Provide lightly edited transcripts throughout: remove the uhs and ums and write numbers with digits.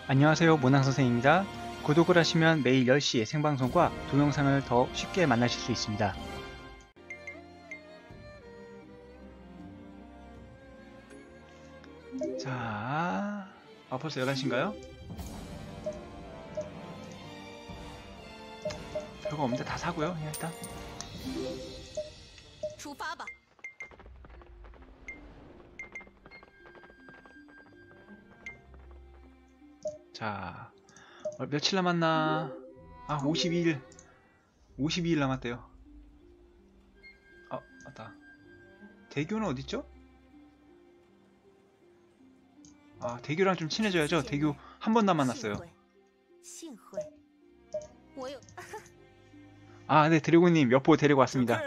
안녕하세요, 모낭선생입니다. 구독을 하시면 매일 10시에 생방송과 동영상을 더 쉽게 만나실 수 있습니다. 자, 벌써 11시인가요? 별거 없는데 다 사고요, 그냥 일단. 出发吧。 자, 며칠 남았나? 52일. 52일 남았대요. 맞다. 대교는 어딨죠? 대교랑 좀 친해져야죠. 대교 한 번 남았어요. 네, 드래곤님 여포 데리고 왔습니다.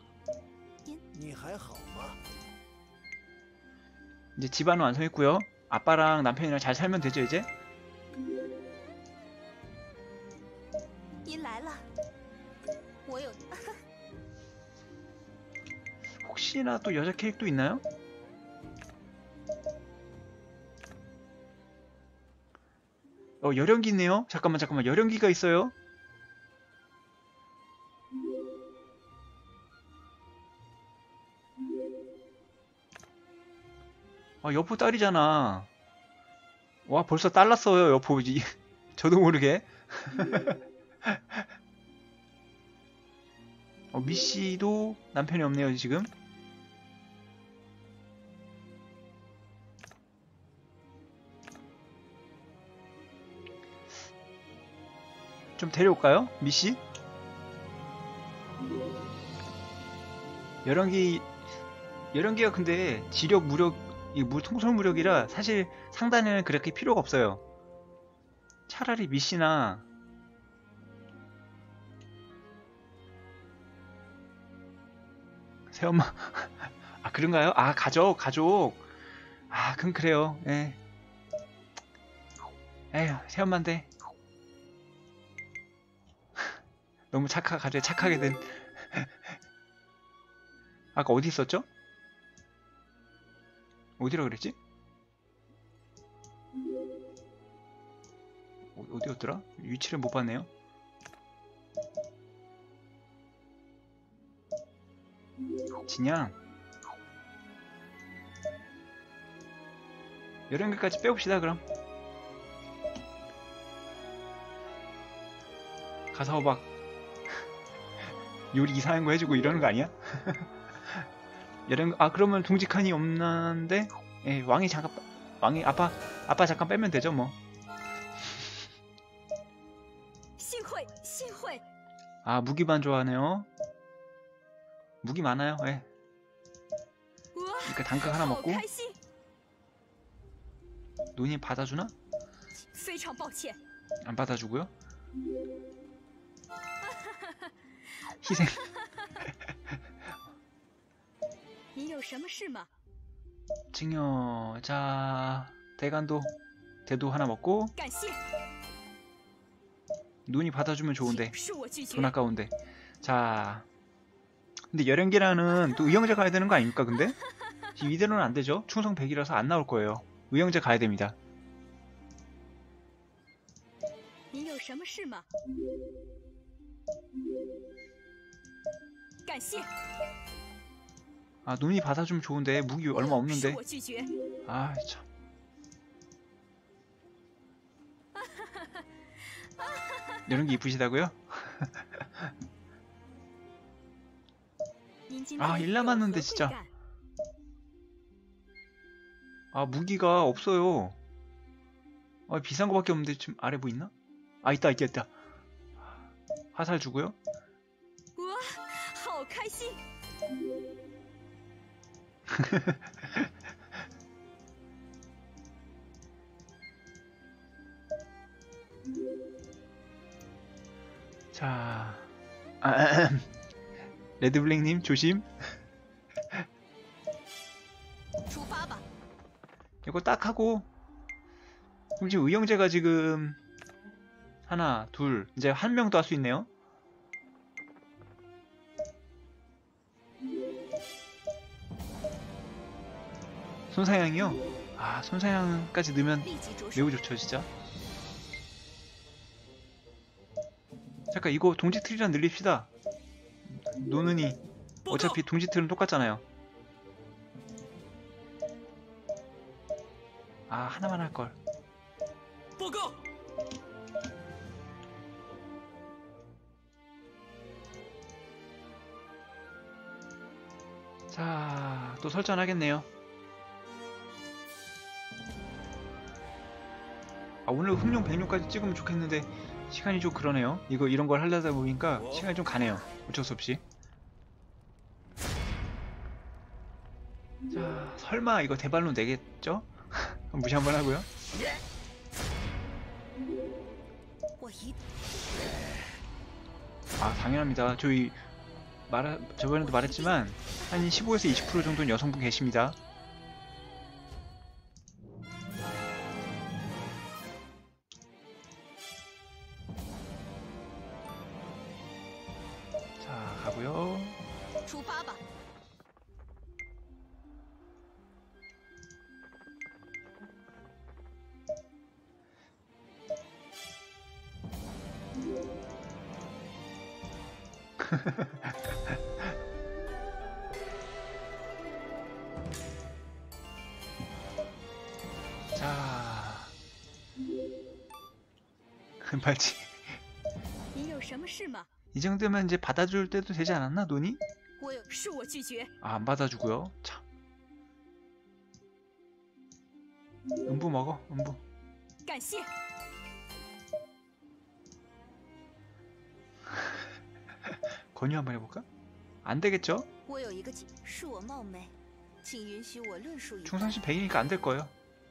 이제 집안은 완성했고요. 아빠랑 남편이랑 잘 살면 되죠, 이제? 혹시나 또 여자 캐릭터 있나요? 열연기 있네요. 잠깐만, 열연기가 있어요. 여포 딸이잖아. 와, 벌써 딸 났어요, 여포. 저도 모르게. 미씨도 남편이 없네요, 지금. 좀 데려올까요? 미씨? 열연기가 근데 지력, 무력, 통솔 무력이라 사실 상단에는 그렇게 필요가 없어요. 차라리 미씨나 새엄마. 그런가요? 가족. 그럼 그래요. 예. 에휴, 새엄마인데. 너무 착하게 된. 아까 어디 있었죠? 어디라 그랬지? 어디였더라? 위치를 못 봤네요. 진양. 열연기까지 빼봅시다, 그럼. 가사호박 요리 이상한 거 해주고 이러는 거 아니야? 그러면 둥직한이 없는데, 예, 왕이 아빠 잠깐 빼면 되죠, 뭐. 무기만 좋아하네요. 무기 많아요, 예. 그러니까 단각 하나 먹고. 논이 받아주나? 안 받아주고요. 희생. 증여. 자, 대도 하나 먹고. 눈이 받아주면 좋은데 돈 아까운데. 자, 근데 열연기라는 또 의형제 가야 되는 거 아닙니까? 근데 지금 이대로는 안 되죠. 충성 100이라서 안 나올 거예요. 의형제 가야 됩니다. 눈이 받아주면 좋은데 무기 얼마 없는데. 참. 열연기 이쁘시다고요? 1 남았는데 진짜. 무기가 없어요. 비싼 거밖에 없는데 지금 아래 뭐 있나? 있다. 화살 주고요. 자, 레드블랙님 조심. 이거 딱 하고. 그럼 지금 의형제가 지금 하나, 둘, 이제 한 명 더 할 수 있네요. 손사양이요? 손사양까지 넣으면 매우 좋죠, 진짜. 잠깐 이거 동지틀이랑 늘립시다. 노는이 어차피 동지틀은 똑같잖아요. 아, 하나만 할걸. 자, 또 설전하겠네요. 아, 오늘 흑룡 백룡까지 찍으면 좋겠는데 시간이 좀 그러네요. 이거 이런 걸 하려다 보니까 시간이 좀 가네요. 어쩔 수 없이. 자, 설마 이거 대발로 내겠죠? 무시 한번 하고요. 아, 당연합니다. 저번에도 말했지만 한 15에서 20% 정도는 여성분 계십니다. 자, 가고요. 자, 금발치. 이 정도면 이제 받아줄 때도 되지 않았나, 논이? 아, 안 받아주고요. 참. 음부 먹어, 음부. 권유 한번 해볼까? 안 되겠죠? 충성시 100이니까 안 될 거예요.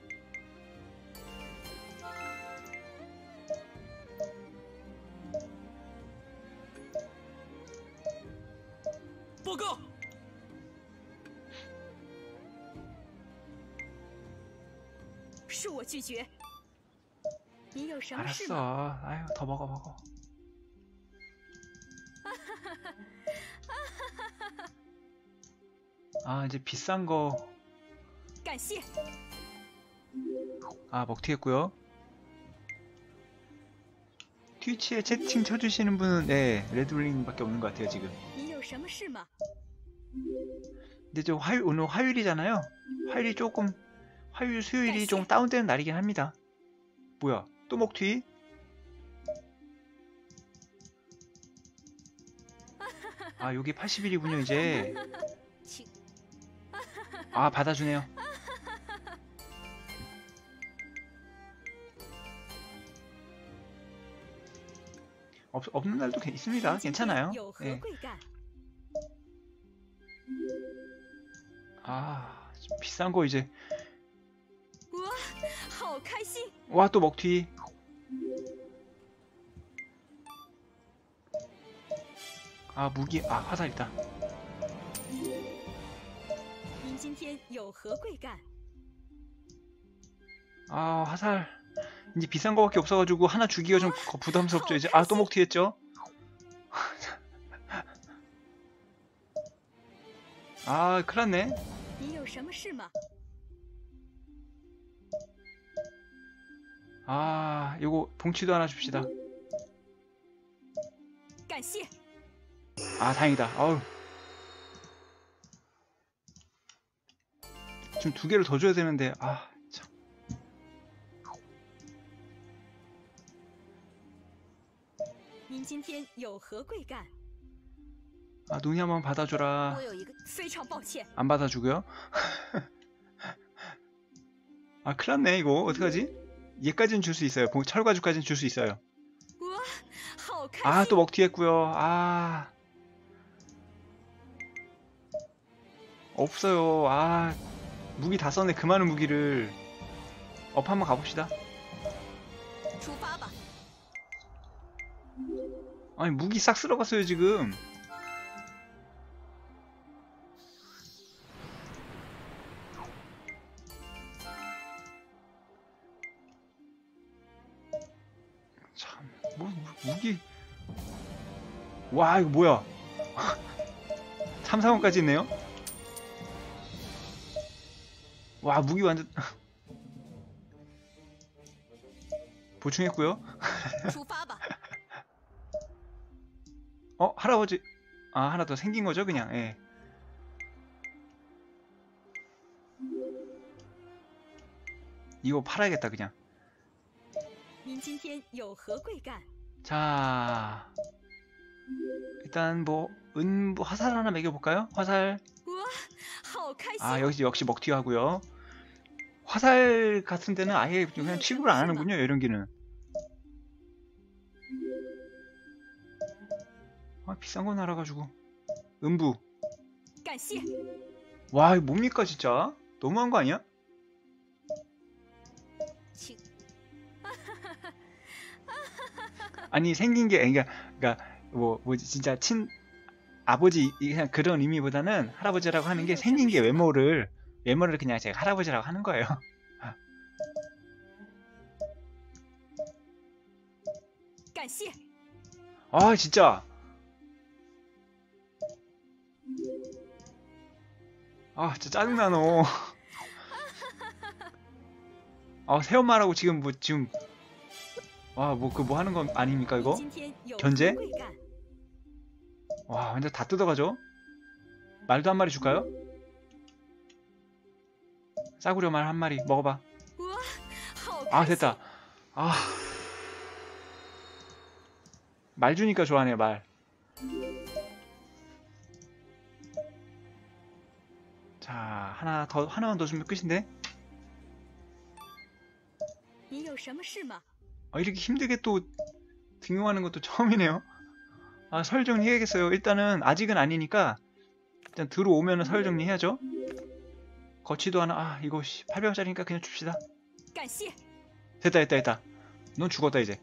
알았어. 아유, 더 먹어. 아, 이제 비싼 거. 아, 먹튀했고요. 트위치에 채팅 쳐주시는 분은 네, 레드블링밖에 없는 것 같아요 지금. 근데 저 오늘 화요일이잖아요. 화요일 수요일이 좀 다운되는 날이긴 합니다. 뭐야, 또 먹튀? 아, 여기 80일이군요 이제. 아, 받아주네요. 없는 날도 있습니다. 괜찮아요. 네. 아, 비싼 거 이제. 와, 또 먹튀. 아, 무기. 아, 화살 있다. 아, 화살. 이제 비싼 거밖에 없어가지고 하나 주기가 좀 부담스럽죠 이제. 아, 또 먹튀했죠. 아, 큰일났네. 아, 요거 봉치도 하나 줍시다. 아, 다행이다. 아우. 지금 2개를 더 줘야 되는데. 아, 참. 아, 눈이 한번 받아줘라. 안 받아주고요. 아, 큰일났네 이거. 어떡하지? 얘까지는 줄 수 있어요. 철가죽까지는 줄 수 있어요. 아, 또 먹튀했고요. 아, 없어요. 아, 무기 다 썼네. 그 많은 무기를. 업 한번 가봅시다. 아니, 무기 싹 쓸어갔어요 지금. 참, 무기. 와, 이거 뭐야. 3, 4원까지 있네요. 와, 무기 완전. 보충했고요. 할아버지. 아, 하나 더 생긴 거죠, 그냥. 예. 이거 팔아야겠다, 그냥. 자, 일단 뭐 화살 하나 매겨볼까요? 화살. 아, 역시 먹튀 하고요. 화살 같은 데는 아예 그냥 취급을 안 하는군요, 열연기는. 아, 비싼 거 날아가지고. 음부. 와, 이거 뭡니까, 진짜? 너무한 거 아니야? 아니, 생긴 게, 그러니까 뭐지, 진짜 아버지, 그냥 그런 의미보다는 할아버지라고 하는 게 생긴 게 외모를 그냥 제가 할아버지라고 하는 거예요. 아, 진짜. 아, 진짜 짜증나, 너. 아, 새엄마라고 지금 뭐 하는 건 아닙니까, 이거? 견제? 와, 완전 다 뜯어가죠? 말도 한 마리 줄까요? 싸구려 말 한 마리 먹어봐. 아, 됐다. 아, 말 주니까 좋아하네요, 말. 자, 하나만 더 주면 끝인데? 이렇게 힘들게 또 등용하는 것도 처음이네요. 아, 서열 정리해야겠어요. 일단은 아직은 아니니까 일단 들어오면은 서열 정리해야죠. 거치도 하나. 아, 이거 800원짜리니까 그냥 줍시다. 됐다. 넌 죽었다 이제.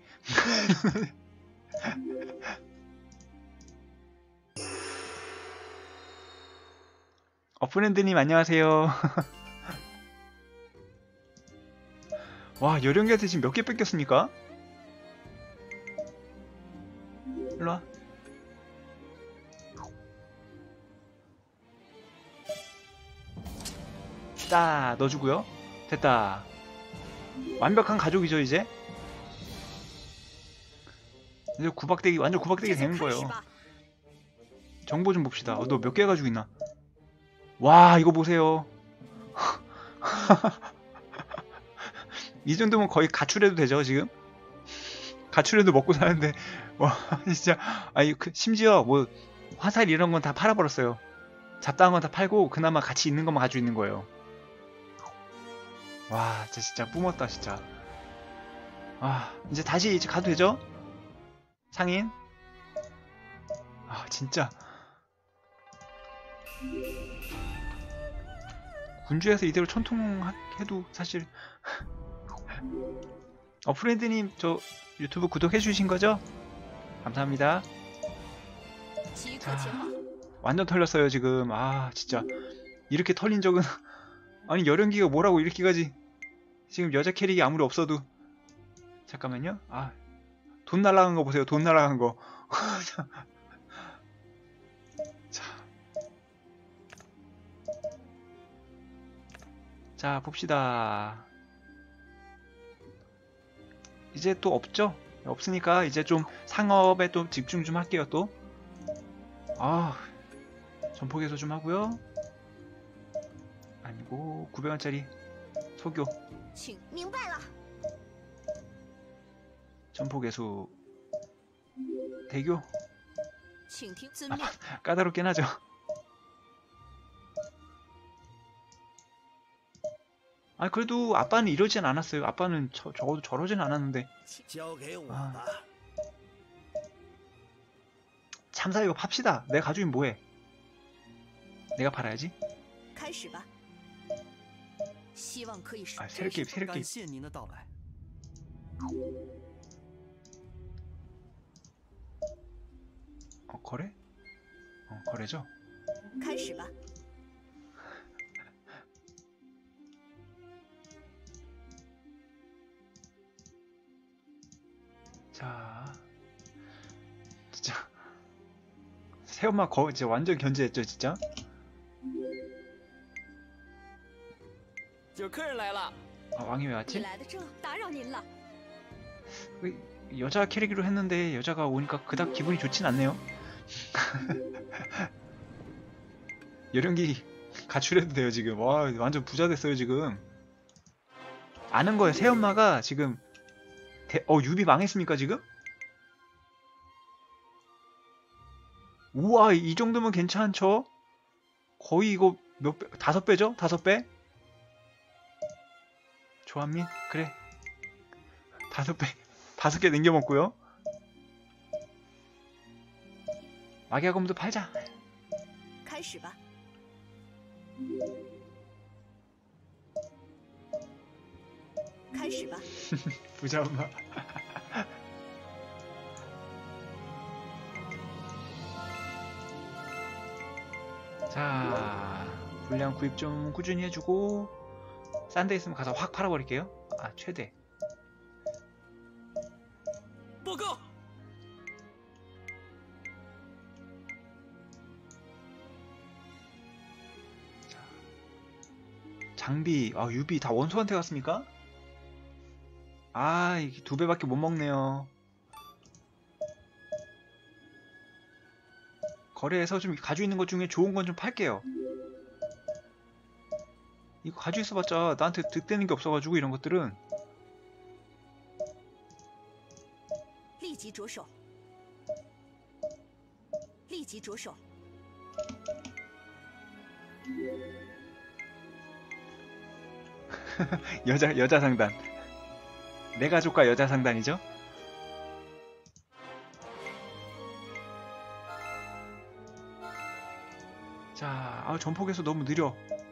프렌드님 안녕하세요. 와, 열연기한테 지금 몇 개 뺏겼습니까? 일로와. 딱 넣어주고요. 됐다. 완벽한 가족이죠 이제. 이제 완전 구박대기 되는 거예요. 정보 좀 봅시다. 너 몇 개 가지고 있나? 와, 이거 보세요. 이 정도면 거의 가출해도 되죠 지금? 가출해도 먹고 사는데. 와, 진짜. 아니, 심지어 뭐 화살 이런 건 다 팔아버렸어요. 잡다한 건 다 팔고 그나마 같이 있는 것만 가지고 있는 거예요. 와, 진짜 뿜었다 진짜. 아, 이제 다시 가도 되죠? 상인. 아, 진짜 군주에서 이대로 천통해도 사실. 프렌드님, 저 유튜브 구독해주신 거죠? 감사합니다. 자, 완전 털렸어요 지금. 아, 진짜 이렇게 털린 적은 아니, 열연기가 뭐라고 이렇게까지. 지금 여자 캐릭이 아무리 없어도. 잠깐만요. 아, 돈 날라간 거 보세요. 돈 날라간 거. 자, 봅시다. 이제 또 없죠? 없으니까 이제 좀 상업에 또 집중 좀 할게요 또. 아, 전폭에서 좀 하고요. 아니고 900원짜리 소교. 전폭에서 대교. 까다롭긴 하죠. 아, 그래도 아빠는 이러진 않았어요. 아빠는 적어도 저러진 않았는데. 아. 참사 이거 팝시다. 내가 가지면 뭐해? 내가 팔아야지. 아, 세력게임. 거래? 거래죠? 자, 진짜 새엄마 이제 완전 견제했죠 진짜. 아, 왕이 왜 왔지? 여자 캐릭으로 했는데 여자가 오니까 그닥 기분이 좋진 않네요. 열연기 가출해도 돼요 지금. 와 완전 부자 됐어요 지금. 아는 거예요. 새엄마가 지금 유비 망했습니까 지금? 우와 이 정도면 괜찮죠? 거의 이거 몇 배? 5배죠? 5배? 조한민? 그래 5배 5개 남겨먹고요. 마기아검도 팔자. 开始吧。 开始吧。 부자 엄마. 자, 불량 구입 좀 꾸준히 해주고 싼 데 있으면 가서 확 팔아버릴게요. 아 최대. 报告， 장비, 유비 다 원소한테 갔습니까? 아 이게 2배밖에 못 먹네요. 거래해서 좀 가지고 있는 것 중에 좋은 건 좀 팔게요. 이거 가지고 있어봤자 나한테 득되는 게 없어가지고 이런 것들은. 立即着手。立即着手。 여자 상단. 내 가족과 여자 상단이죠? 자, 전폭에서 너무 느려.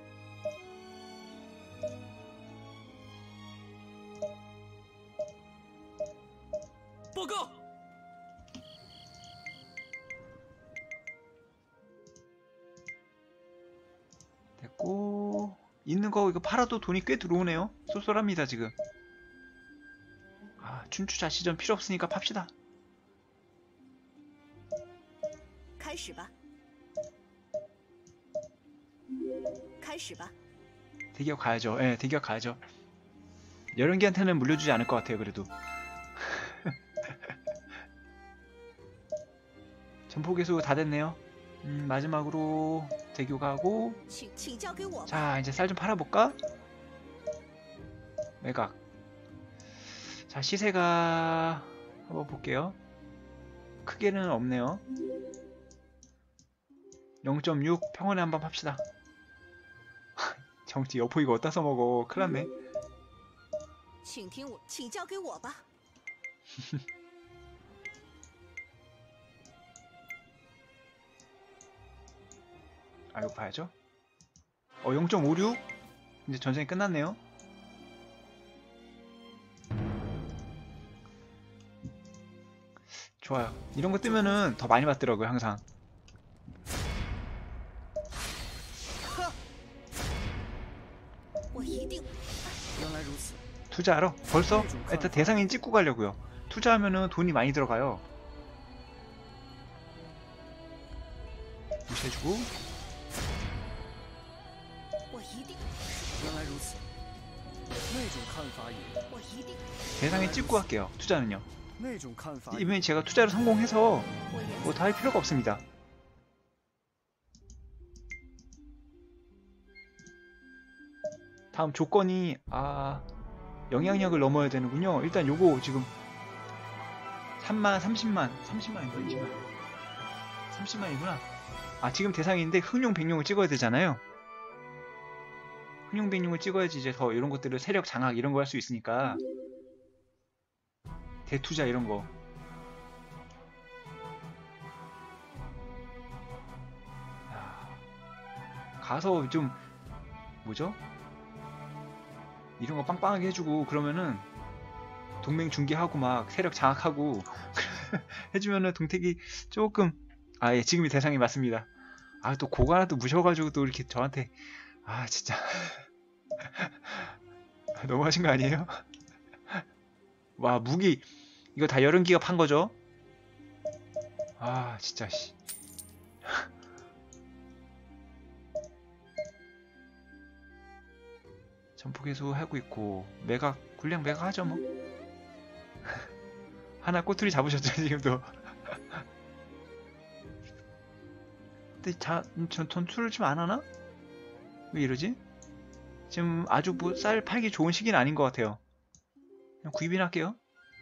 됐고 있는 거 이거 팔아도 돈이 꽤 들어오네요. 쏠쏠합니다 지금. 춘추자 시전 필요 없으니까 팝시다. 开始吧。开始吧。 대기업 가야죠. 예, 대기업 가야죠. 여령기한테는 물려주지 않을 것 같아요. 그래도. 전포개수 다 됐네요. 마지막으로 대교 가고. 자 이제 쌀 좀 팔아볼까? 매각. 자 시세가 한번 볼게요. 크게는 없네요. 0.6 평원에 한번 팝시다. 정치 여포 이거 어디다 써먹어. 큰일났네. 请交给我吧。 이거 봐야죠. 0.56? 이제 전쟁이 끝났네요. 좋아요. 이런 거 뜨면은 더 많이 받더라고요 항상. 투자하러? 벌써? 일단 대상인 찍고 가려고요. 투자하면은 돈이 많이 들어가요. 무시해주고. 대상에 찍고 할게요. 투자는요. 이번에 제가 투자를 성공해서 뭐 다 할 필요가 없습니다. 다음 조건이 영향력을 넘어야 되는군요. 일단 요거 지금 30만인가 20만 30만이구나. 지금 대상인데 흥룡 백룡을 찍어야 되잖아요. 흥룡 백룡을 찍어야지 이제 더 이런 것들을 세력 장악 이런 거 할 수 있으니까. 대투자 이런 거. 가서 좀 뭐죠? 이런 거 빵빵하게 해주고 그러면은 동맹 중개하고 막 세력 장악하고 해주면은 동택이 조금 예 지금이 대상이 맞습니다. 또 고거 하나 또 무셔가지고 또 이렇게 저한테 진짜 너무하신 거 아니에요? 와 무기 이거 다 여름기가 판 거죠? 진짜 씨. 전폭개수 하고 있고 매각 굴량 매각 하죠 뭐. 하나 꼬투리 잡으셨죠 지금도. 근데 전투를 좀 안 하나? 왜 이러지? 지금 아주 뭐 쌀 팔기 좋은 시기는 아닌 것 같아요. 그냥 구입이나 할게요.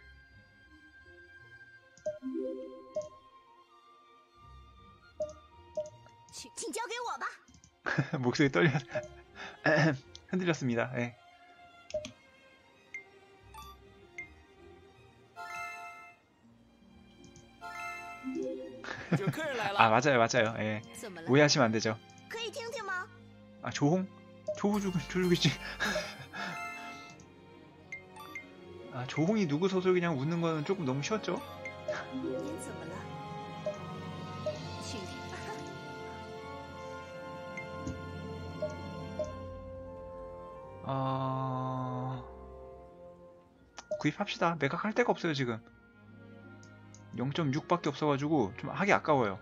목소리 떨려 흔들렸습니다. 예. 아 맞아요 맞아요. 예. 오해하시면 안 되죠. 아 조홍? 조주겠지. 아 조홍이 누구 소속이냐고 묻는 거는 조금 너무 쉬웠죠? 구입합시다. 매각할 데가 없어요 지금. 0.6밖에 없어가지고 좀 하기 아까워요.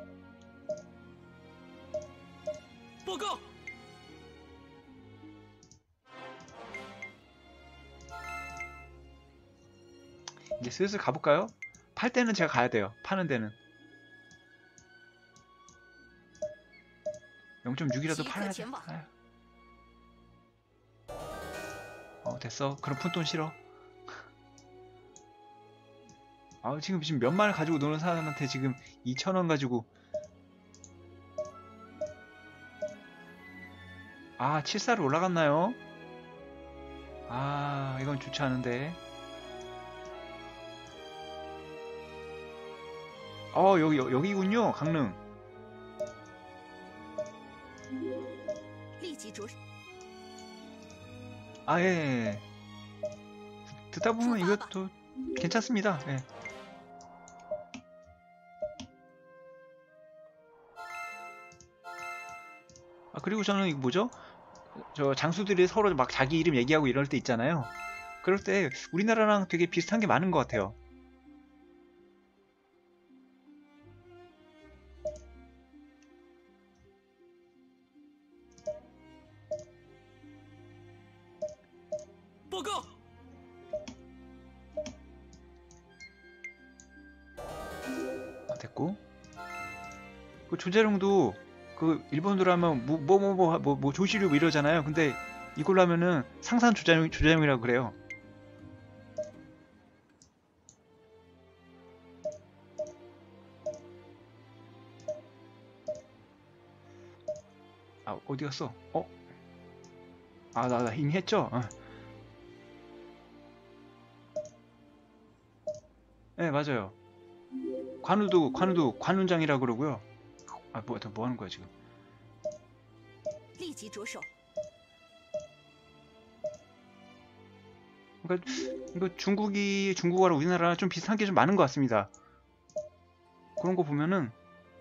이제 슬슬 가볼까요? 팔 때는 제가 가야 돼요. 파는 데는 0.6이라도 팔아야지. 됐어. 그럼 푼돈 싫어. 지금 몇 마리 가지고 노는 사람한테 지금 2,000원 가지고 7살로 올라갔나요? 이건 좋지 않은데. 여기군요. 강릉. 예. 듣다 보면 이것도 괜찮습니다. 예. 그리고 저는 이거 뭐죠? 저 장수들이 서로 막 자기 이름 얘기하고 이럴 때 있잖아요. 그럴 때 우리나라랑 되게 비슷한 게 많은 것 같아요. 됐고. 그 조재룡도 그 일본으로 하면 뭐 조시류 이러잖아요. 근데 이걸로 하면은 상산 조재룡이라고 그래요. 어디 갔어? 나 이미 했죠? 네, 맞아요. 관우도 관운장이라고 그러고요. 뭐 하는 거야 지금? 그러니까 이거 중국어랑 우리나라랑 좀 비슷한 게 좀 많은 것 같습니다. 그런 거 보면은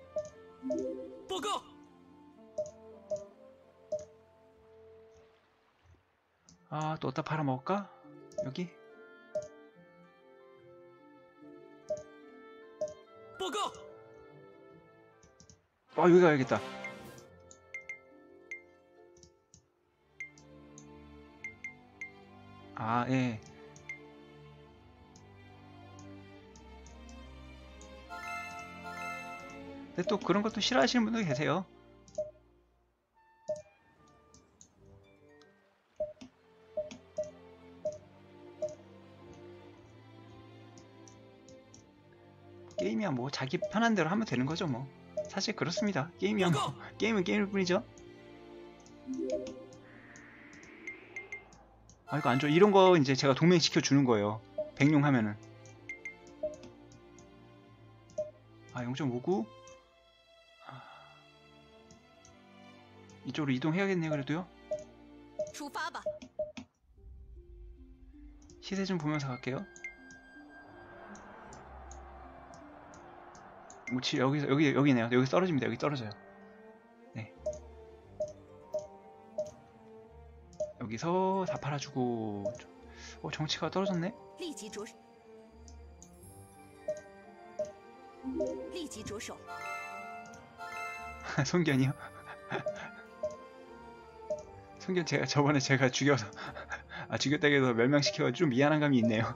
또 어디다 팔아먹을까? 여기? 여기 가야겠다. 예. 근데 또 그런 것도 싫어하시는 분도 계세요. 게임이야 뭐 자기 편한 대로 하면 되는 거죠 뭐. 사실 그렇습니다. 게임이야 뭐 게임은 게임일 뿐이죠. 이거 안 좋아. 이런 거 이제 제가 동맹시켜 주는 거예요. 백룡 하면은. 0.59? 이쪽으로 이동해야겠네요. 그래도요. 시세 좀 보면서 갈게요. 여기네요. 여기 떨어집니다. 여기 떨어져요. 네. 여기서 다 팔아주고. 정치가 떨어졌네. 손견이요? 손견 저번에 제가 죽여서 죽였다고 해서 멸망시켜서 좀 미안한 감이 있네요.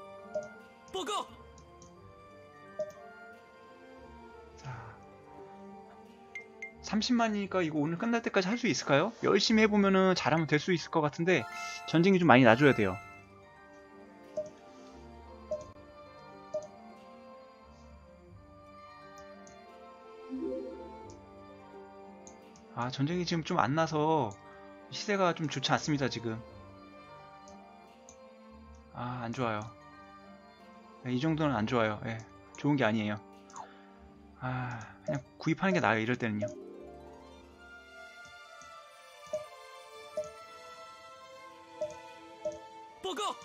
자, 30만이니까 이거 오늘 끝날 때까지 할 수 있을까요? 열심히 해보면은 잘하면 될 수 있을 것 같은데 전쟁이 좀 많이 나줘야 돼요. 아, 전쟁이 지금 좀 안 나서 시세가 좀 좋지 않습니다, 지금. 아, 안 좋아요. 네, 이 정도는 안 좋아요. 예, 좋은 게 아니에요. 아, 그냥 구입하는 게 나아요, 이럴 때는요. 보고!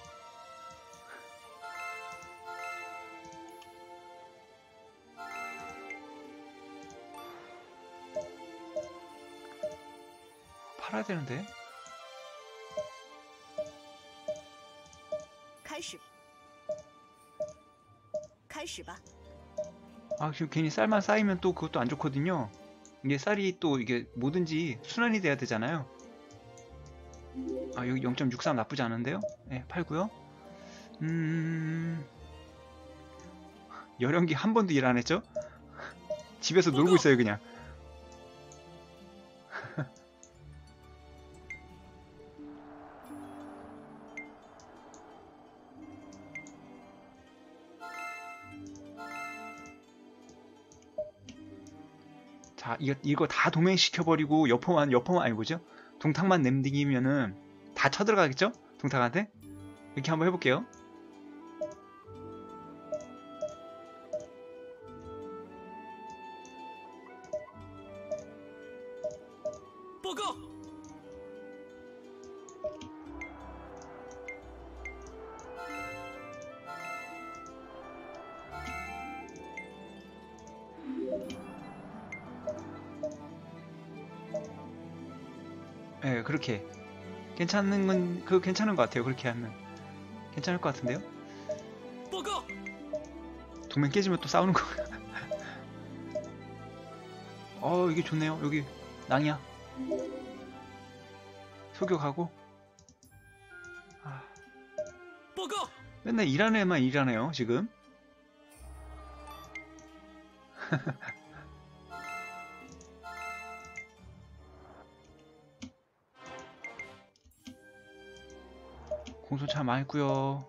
팔아야 되는데. 开始，开始吧。 아, 지금 괜히 쌀만 쌓이면 또 그것도 안 좋거든요. 이게 쌀이 또 이게 뭐든지 순환이 돼야 되잖아요. 아, 여기 0.63 나쁘지 않은데요? 네, 팔고요. 열연기 한 번도 일 안 했죠? 집에서 놀고 있어요, 그냥. 자, 이거 다 동맹시켜버리고 여포만 아니 뭐죠? 동탁만 남기면은 다 쳐들어가겠죠? 동탁한테? 이렇게 한번 해볼게요. 보고! 예, 그렇게. 괜찮은 건, 그거 괜찮은 것 같아요. 그렇게 하면. 괜찮을 것 같은데요? 보고! 동맹 깨지면 또 싸우는 거. 이게 좋네요. 여기, 낭이야. 소교가고. 아, 보고! 맨날 일하는 애만 일하네요, 지금. 공소차 많고요.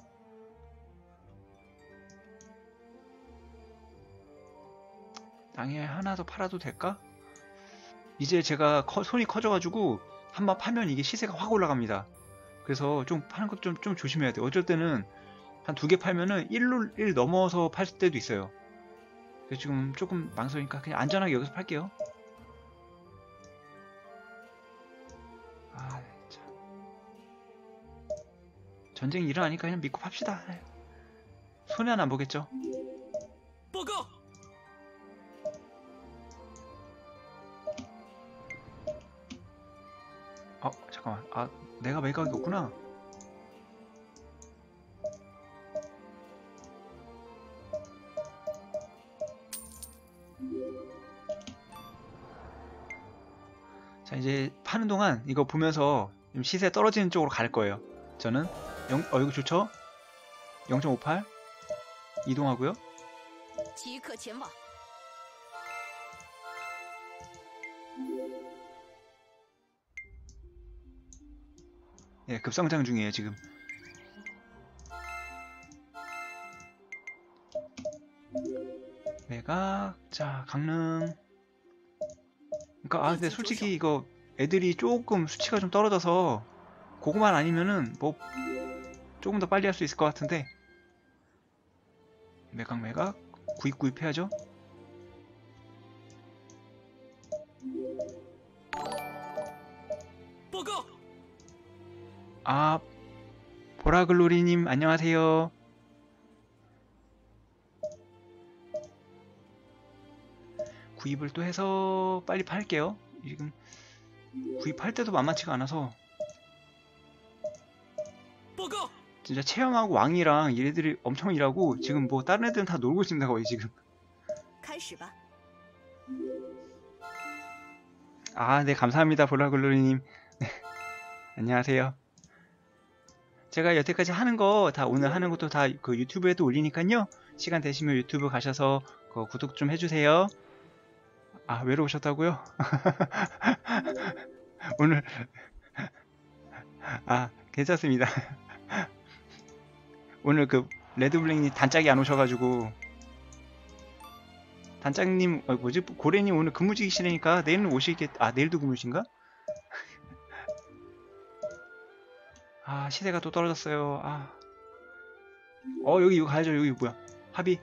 땅에 하나 더 팔아도 될까? 이제 제가 손이 커져가지고 한번 파면 이게 시세가 확 올라갑니다. 그래서 좀 파는 것 좀 조심해야 돼요. 어쩔 때는 한 2개 팔면은 1 넘어서 팔 때도 있어요. 그래서 지금 조금 망설이니까 그냥 안전하게 여기서 팔게요. 아, 참. 전쟁이 일어나니까 그냥 믿고 팝시다. 손해 안 보겠죠? 보고! 잠깐만. 아, 내가 매각이 없구나. 자, 이제 파는 동안 이거 보면서 좀 시세 떨어지는 쪽으로 갈 거예요. 저는 이거 좋죠? 0.58 이동하고요. 即刻前往。 예, 급성장 중이에요, 지금. 매각, 자, 강릉. 그러니까, 근데 솔직히 이거 애들이 조금 수치가 좀 떨어져서 그거만 아니면은 뭐 조금 더 빨리 할 수 있을 것 같은데. 매각, 구입해야죠. 보고! 아, 보라글로리님 안녕하세요. 구입을 또 해서 빨리 팔게요. 지금 구입할 때도 만만치가 않아서 보고! 진짜 체험하고 왕이랑 얘네들이 엄청 일하고 지금 뭐 다른 애들은 다 놀고 있습니다 거의 지금. 开始吧。 아, 네, 감사합니다 보라글로리님. 네, 안녕하세요. 제가 여태까지 하는 거 다 오늘 하는 것도 다 그 유튜브에도 올리니까요. 시간 되시면 유튜브 가셔서 그 구독 좀 해주세요. 아, 외로우셨다고요? 오늘 아, 괜찮습니다. 오늘 그 레드블랙님 단짝이 안 오셔가지고 단짝님 뭐지 고래님 오늘 근무직이시라니까 내일은 오시겠. 아, 내일도 근무신가? 아, 시세가 또 떨어졌어요. 아, 여기 이거 가야죠. 여기 뭐야? 합의.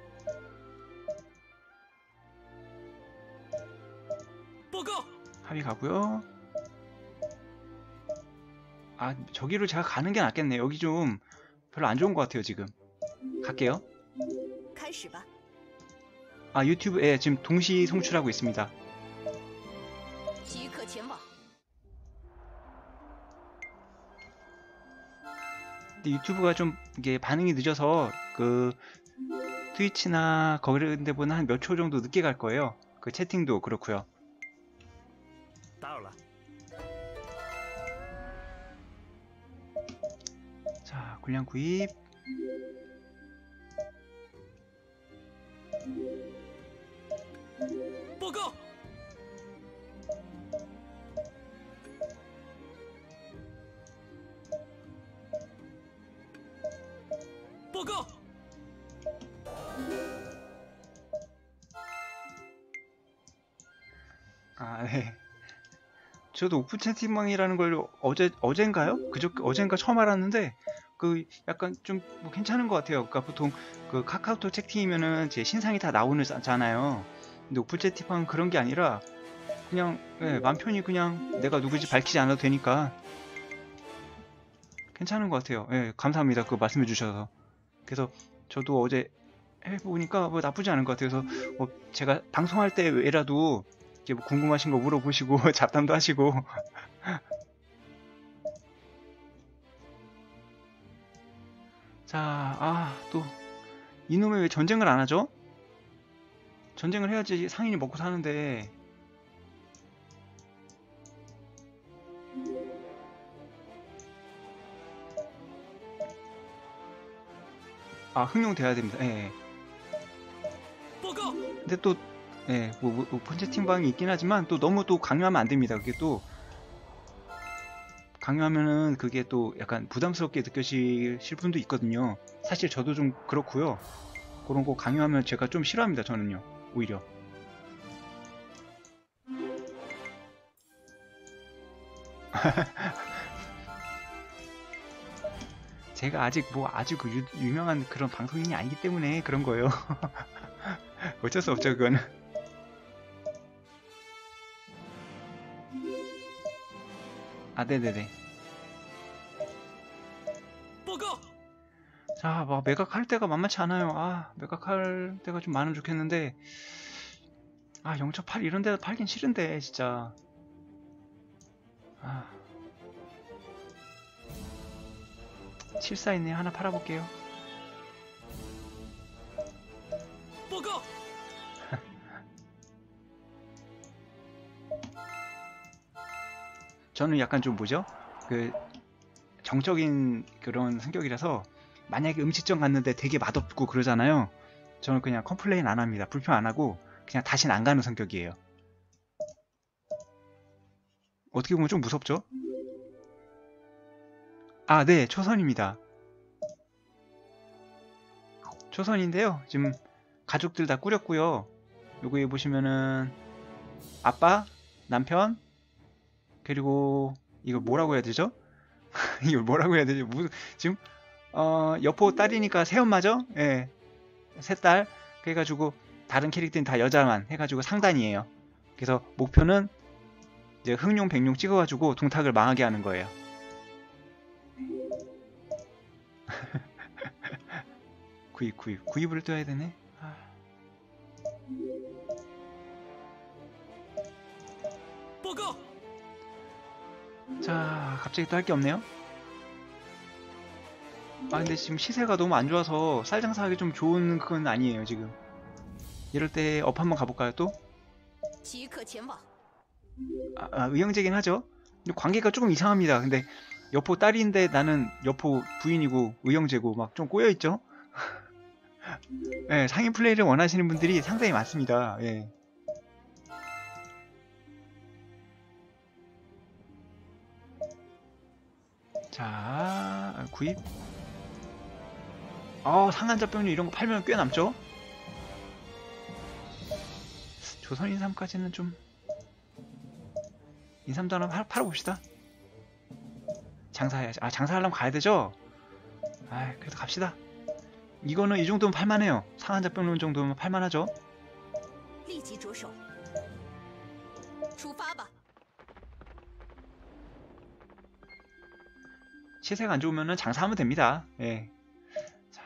报告， 합의 가고요. 아, 저기로 제가 가는 게 낫겠네. 여기 좀 별로 안 좋은 것 같아요 지금. 갈게요. 开始吧。 아, 유튜브에 지금 동시 송출하고 있습니다. 即刻前往。 근데 유튜브가 좀 이게 반응이 늦어서 그 트위치나 그런 데보다 한 몇 초 정도 늦게 갈 거예요. 그 채팅도 그렇고요. 打扰了。 자, 군량 구입. 报告， 报告， 아, 네. 저도 오픈 채팅방이라는 걸 어젠가요? 어젠가 처음 알았는데 그 약간 좀 뭐 괜찮은 것 같아요. 그러니까 보통 그 카카오톡 채팅이면은 제 신상이 다 나오잖아요. 근데 오픈 채팅방 그런 게 아니라 그냥 맘 편히 그냥 내가 누구지 밝히지 않아도 되니까 괜찮은 것 같아요. 예, 감사합니다. 그거 말씀해 주셔서. 그래서 저도 어제 해보니까 뭐 나쁘지 않은 것 같아요. 그래서 뭐 제가 방송할 때 외라도 이제 뭐 궁금하신 거 물어보시고 잡담도 하시고. 자, 아, 또 이놈의 왜 전쟁을 안 하죠? 전쟁을 해야지 상인이 먹고 사는데. 아, 흥룡돼야 됩니다. 예. 报告， 근데 또 예, 뭐 오픈 채팅방이 있긴 하지만 또 너무 또 강요하면 안 됩니다. 그게 또 강요하면은 그게 또 약간 부담스럽게 느껴지실 분도 있거든요. 사실 저도 좀 그렇고요. 그런 거 강요하면 제가 좀 싫어합니다. 저는요. 오히려. 제가 아직 뭐 아주 그 유명한 그런 방송인이 아니기 때문에 그런 거예요. 어쩔 수 없죠, 그거는. 아, 네네네. 报告， 자, 막 매각할 때가 만만치 않아요. 아, 매각할 때가 좀 많으면 좋겠는데, 아, 0.8 이런 데도 팔긴 싫은데, 진짜. 아. 74 있네요. 하나 팔아볼게요. 报告， 저는 약간 좀 뭐죠? 그 정적인 그런 성격이라서 만약에 음식점 갔는데 되게 맛없고 그러잖아요. 저는 그냥 컴플레인 안 합니다. 불평 안 하고 그냥 다시는 안 가는 성격이에요. 어떻게 보면 좀 무섭죠? 아, 네, 초선입니다. 초선인데요. 지금 가족들 다 꾸렸고요. 요거에 보시면은 아빠, 남편, 그리고 이거 뭐라고 해야 되죠? 이걸 뭐라고 해야 되죠? 지금 여포 딸이니까 새엄마죠? 예, 셋딸. 그래가지고 다른 캐릭터는 다 여자만 해가지고 상단이에요. 그래서 목표는 이제 흥룡 백룡 찍어가지고 동탁을 망하게 하는 거예요. 구입을 떠야 되네. 아. 报告， 자, 갑자기 또 할 게 없네요. 아, 근데 지금 시세가 너무 안 좋아서 쌀 장사하기 좀 좋은 그건 아니에요 지금. 이럴 때 업 한번 가볼까요 또? 即刻前往。 의형제긴 하죠. 근데 관계가 조금 이상합니다. 근데 여포 딸인데 나는 여포 부인이고 의형제고 막 좀 꼬여있죠? 예, 상인 플레이를 원하시는 분들이 상당히 많습니다. 예. 자, 구입. 상한자병류 이런 거 팔면 꽤 남죠? 조선 인삼까지는 좀 인삼도 하나 팔아봅시다. 장사해야지. 장사하려면 가야 되죠? 그래도 갑시다. 이거는 이 정도면 팔만해요. 상한자병류 정도면 팔만하죠? 立即着手，出发吧！ 시세가 안 좋으면 장사하면 됩니다. 예. 자,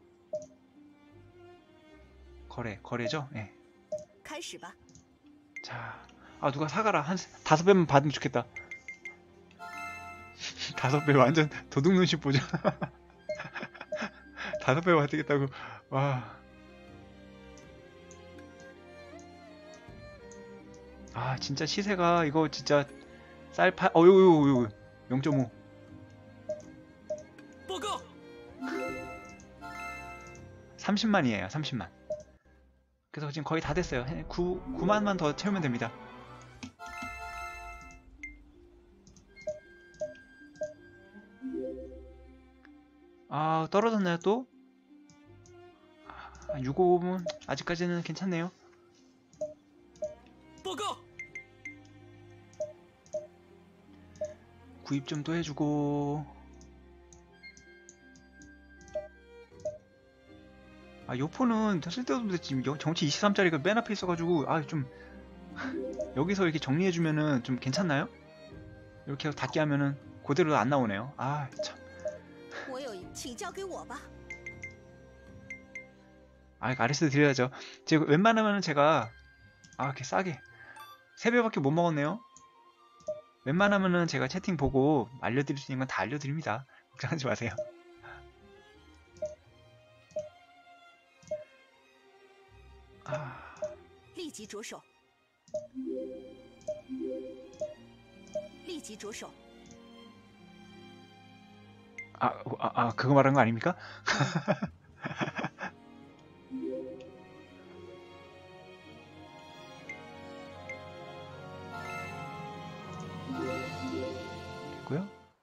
거래죠? 예. 开始吧！ 자, 누가 사가라. 한 5배만 받으면 좋겠다. 5배 완전 도둑 눈빛 보자. 5배 받겠다고. 와. 진짜 시세가 이거 진짜 쌀파. 어유 0.5. 报告， 30만이에요. 30만. 그래서 지금 거의 다 됐어요. 9만만 더 채우면 됩니다. 떨어졌나요 또? 6호는 아직까지는 괜찮네요. 报告， 구입 좀 또 해주고. 요포는 쓸데없는데 지금 정치 23짜리가 맨 앞에 있어가지고 좀 여기서 이렇게 정리해주면은 좀 괜찮나요? 이렇게 해서 닫게 하면은 그대로 안 나오네요. 참. 我有，请交给我吧。 아레스 드려야죠. 제가 웬만하면은 제가 이렇게 싸게 3배밖에 못 먹었네요. 웬만하면은 제가 채팅 보고 알려드릴 수 있는 건 다 알려드립니다. 걱정하지 마세요. 立即着手，立即着手， 그거 말한 거 아닙니까? 됐고요.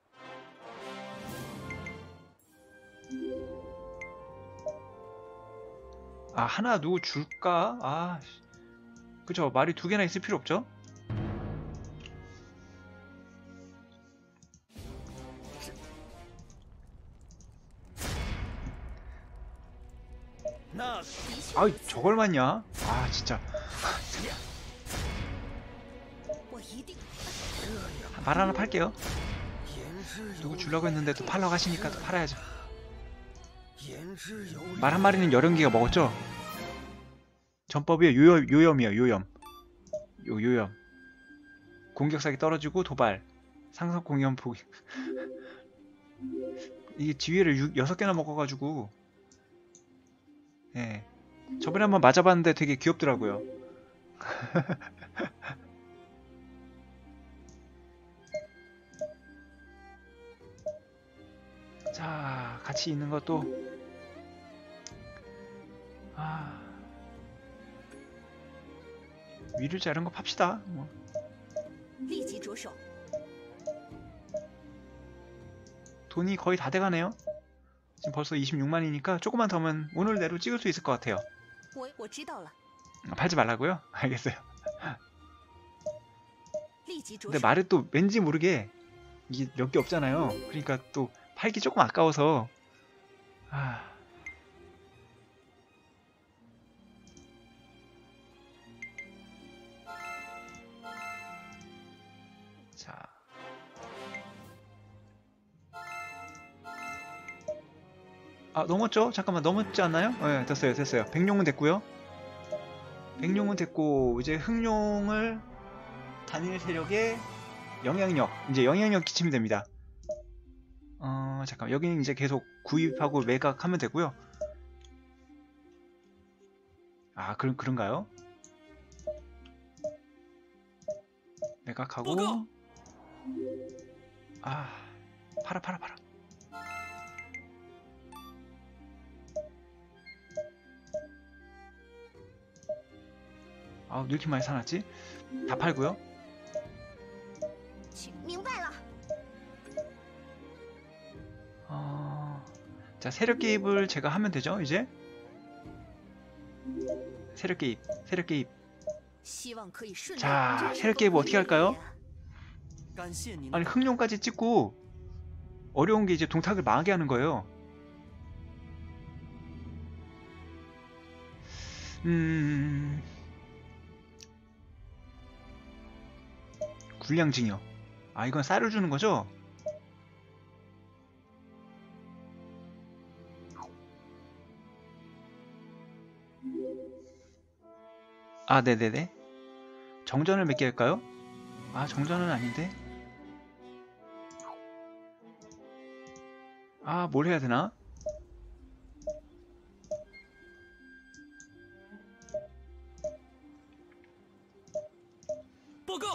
하나 누구 줄까? 그죠. 말이 2개나 있을 필요 없죠? 저걸 맞냐? 진짜. 我一定。 말 하나 팔게요. 누구 주려고 했는데 또 팔러 가시니까 또 팔아야죠. 말 한 마리는 열연기가 먹었죠? 전법이요. 요염이요. 요염. 공격사기 떨어지고 도발. 상성 공연 포기. 이게 지휘를 6개나 먹어가지고. 예. 저번에 한번 맞아봤는데 되게 귀엽더라고요. 자, 같이 있는 것도 위를 자른 거 팝시다. 立即着手， 돈이 거의 다 돼가네요. 지금 벌써 26만이니까 조금만 더 하면 오늘 내로 찍을 수 있을 것 같아요. 我知道了， 팔지 말라고요? 알겠어요. 立即着 근데 手， 말을 또 왠지 모르게 이게 몇 개 없잖아요. 그러니까 또 팔기 조금 아까워서 자, 넘었죠? 잠깐만, 넘었지 않나요? 네, 됐어요. 백룡은 됐고요. 백룡은 됐고 이제 흑룡을 단일 세력의 영향력, 이제 영향력 끼치면 됩니다. 잠깐, 여기는 이제 계속 구입하고 매각하면 되고요. 그런가요? 매각하고 팔아. 왜 이렇게 많이 사놨지? 다 팔고요. 明白了， 자, 세력 개입을 제가 하면 되죠, 이제? 세력 개입, 세력 개입. 希望可以顺利。 자, 세력 개입 어떻게 할까요? 感谢您的 아니, 흑룡까지 찍고 어려운 게 이제 동탁을 망하게 하는 거예요. 굴량징여. 아, 이건 쌀을 주는 거죠? 아, 네네네. 정전을 몇 개 할까요? 아, 정전은 아닌데. 아, 뭘 해야 되나? 보고.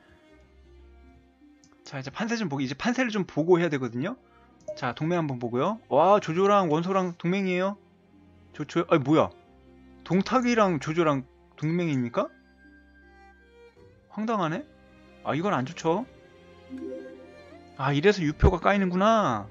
자, 이제 판세 좀 보고, 이제 판세를 좀 보고 해야 되거든요? 자, 동맹 한번 보고요. 와, 조조랑 원소랑 동맹이에요? 아니, 뭐야. 동탁이랑 조조랑 동맹입니까? 황당하네? 아, 이건 안 좋죠? 아, 이래서 유표가 까이는구나.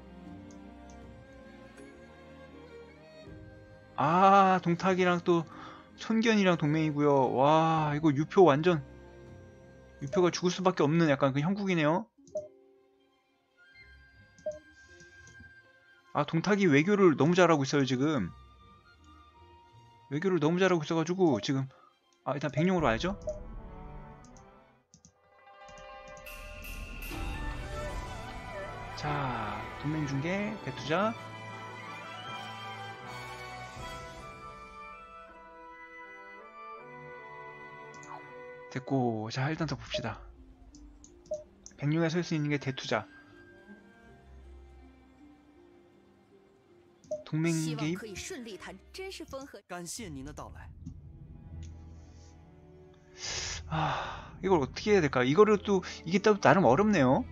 아, 동탁이랑 또 손견이랑 동맹이고요. 와, 이거 유표 완전 유표가 죽을 수밖에 없는 약간 그 형국이네요. 아, 동탁이 외교를 너무 잘하고 있어요, 지금. 외교를 너무 잘하고 있어가지고 지금. 아, 일단 백령으로 와야죠. 자, 동맹 중개 대투자. 됐고, 자, 일단 더 봅시다. 백령에 설 수 있는 게 대투자. 동맹 希望 개입. 可以顺利谈，真是风和。 感谢您的到来。 아, 이걸 어떻게 해야 될까? 이거를 또 이게 또 나름 어렵네요.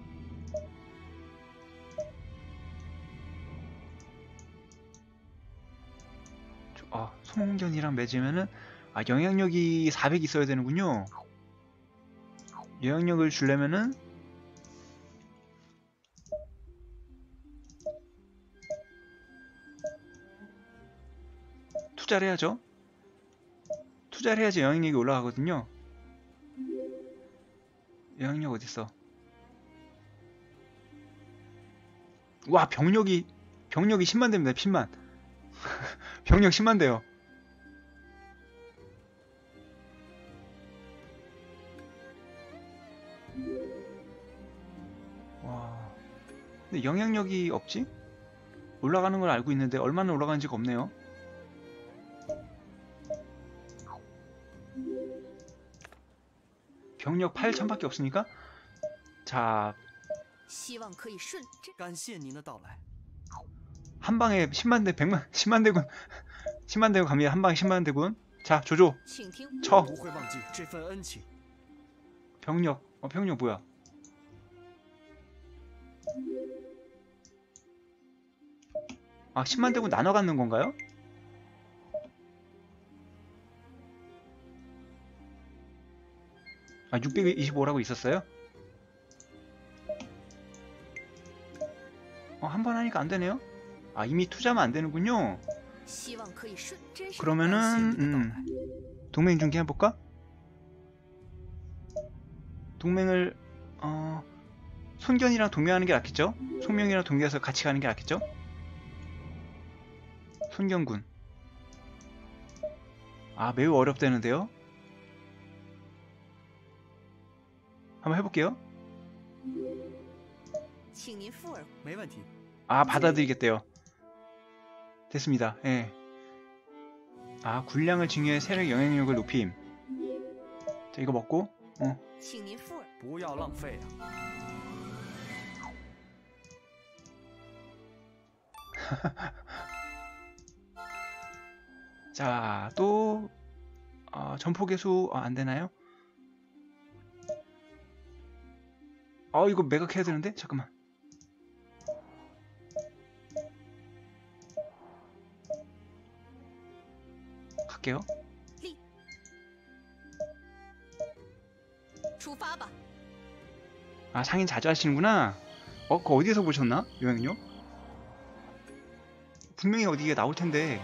아, 송견이랑 맺으면은 아, 영향력이 400 있어야 되는군요. 영향력을 주려면은 투자를 해야죠. 투자를 해야지 영향력이 올라가거든요. 영향력 어딨어? 와, 병력이 10만 됩니다. 10만. 병력 10만 돼요. 와. 근데 영향력이 없지? 올라가는 걸 알고 있는데 얼마나 올라가는지가 없네요. 병력 8,000밖에 없으니까. 자, 希望可以顺。这感谢您的到来。 한 방에 10만 대, 100만, 10만 대군. 10만 대군 갑니다. 한 방에 10만 대군. 자, 조조. 请听。 쳐. 不会忘记这份恩情。 병력. 병력 뭐야? 아, 10만 대군 나눠 갖는 건가요? 아, 625라고 있었어요? 한 번 하니까 안 되네요? 아, 이미 투자하면 안 되는군요. 希望可以顺，真是。 그러면은 동맹 중개 해볼까? 동맹을 손견이랑 동맹하는 게 낫겠죠? 손명이랑 동맹해서 같이 가는 게 낫겠죠? 손견군. 아, 매우 어렵다는데요? 한번 해볼게요. 请您附耳。 没问题。 아, 받아들이겠대요. 됐습니다. 예. 아, 군량을 증여해 세력 영향력을 높임. 자, 이거 먹고 请您附耳。 不要浪费啊！ 자, 또 전포개수 안 되나요? 이거 매각해야 되는데? 잠깐만. 갈게요. 出发吧。 아, 상인 자주 하시는구나. 그거 어디서 보셨나? 요양요? 분명히 어디에 나올 텐데.